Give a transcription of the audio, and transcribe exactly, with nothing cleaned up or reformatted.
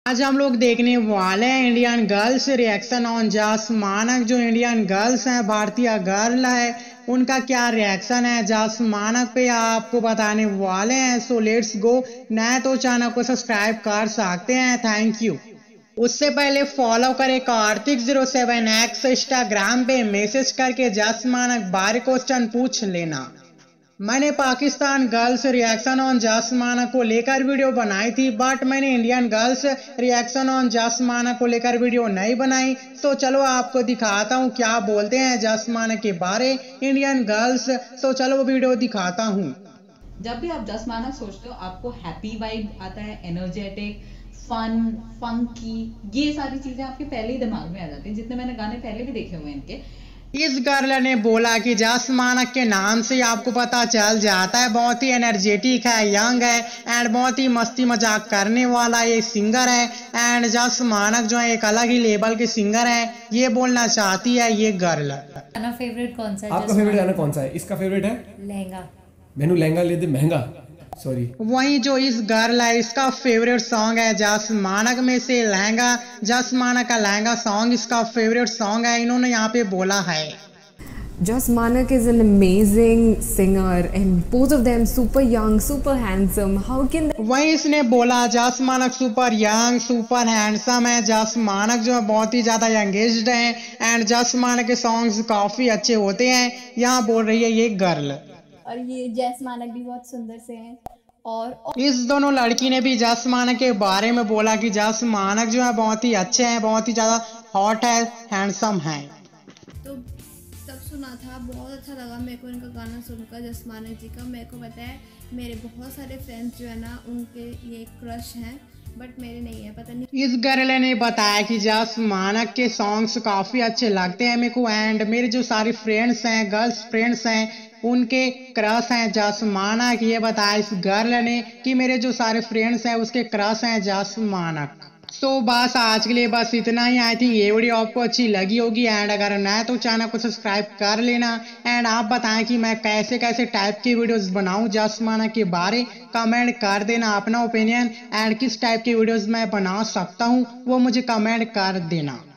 आज हम लोग देखने वाले हैं इंडियन गर्ल्स रिएक्शन ऑन जस मानक। जो इंडियन गर्ल्स हैं, भारतीय गर्ल है, उनका क्या रिएक्शन है जस मानक पे आपको बताने वाले हैं। So let's go. नए तो चैनल को सब्सक्राइब कर सकते हैं, थैंक यू। उससे पहले फॉलो करें Kartik zero seven X Instagram पे, मैसेज करके जस मानक बारह क्वेश्चन पूछ लेना। मैंने पाकिस्तान गर्ल्स रिएक्शन ऑन जस मानक को लेकर वीडियो बनाई थी, बट मैंने इंडियन गर्ल्स रिएक्शन ऑन जस मानक को लेकर वीडियो नहीं बनाई। सो चलो आपको दिखाता हूँ क्या बोलते हैं जस मानक के बारे इंडियन गर्ल्स। सो चलो वीडियो दिखाता हूँ। जब भी आप जस मानक सोचते हो आपको हैप्पी वाइब आता है, एनर्जेटिक, फन, फंकी, ये सारी चीजें आपके पहले ही दिमाग में आ जाती हैं। जितने मैंने गाने पहले भी देखे हुए हैं इनके। इस गर्ल ने बोला कि जस मानक के नाम से आपको पता चल जाता है बहुत ही एनर्जेटिक है, यंग है एंड बहुत ही मस्ती मजाक करने वाला ये सिंगर है। एंड जस मानक जो है एक अलग ही लेवल के सिंगर है, ये बोलना चाहती है ये गर्ल। गाना फेवरेट कौन सा है? आपका फेवरेट गाना कौन सा है? इसका फेवरेट है लहंगा। मैनू लहंगा ले दे महंगा, सॉरी। वहीं जो इस गर्ल है, इसका फेवरेट सॉन्ग है जस मानक में से लहंगा। जस मानक का लहंगा सॉन्ग इसका फेवरेट सॉन्ग है, इन्होंने यहाँ पे बोला है। Just Manak is an amazing singer and both of them super young, super handsome. How can they... वहीं इसने बोला जस मानक सुपर यंग सुपर हैंडसम है। जस मानक जो है बहुत ही ज्यादा यंगेस्ड है एंड जस मानक के सॉन्ग्स काफी अच्छे होते हैं, यहाँ बोल रही है ये गर्ल। और ये जस मानक भी बहुत सुंदर से हैं। और, और इस दोनों लड़की ने भी जस मानक के बारे में बोला कि जस मानक जो है बहुत ही अच्छे हैं, बहुत ही ज्यादा हॉट है, हैंडसम है। तो तब सुना था, बहुत अच्छा लगा मेरे को इनका गाना सुनकर जस मानक जी का। मेरे को पता है मेरे बहुत सारे फ्रेंड्स जो है ना उनके ये क्रश हैं, बट मेरे नहीं है, पता नहीं। इस गर्ल ने बताया कि जस मानक के सॉन्ग्स काफी अच्छे लगते हैं मेरे को एंड मेरे जो सारे फ्रेंड्स हैं, गर्ल्स फ्रेंड्स हैं, उनके क्रश हैं जस मानक। ये बताया इस गर्ल ने कि मेरे जो सारे फ्रेंड्स हैं उसके क्रश हैं जस मानक। सो so, बस आज के लिए बस इतना ही। आई थिंक ये वीडियो आपको अच्छी लगी होगी एंड अगर नया तो चैनल को सब्सक्राइब कर लेना। एंड आप बताएं कि मैं कैसे कैसे टाइप की वीडियोस बनाऊं जस मानक के बारे, कमेंट कर देना अपना ओपिनियन एंड किस टाइप की वीडियोस मैं बना सकता हूं वो मुझे कमेंट कर देना।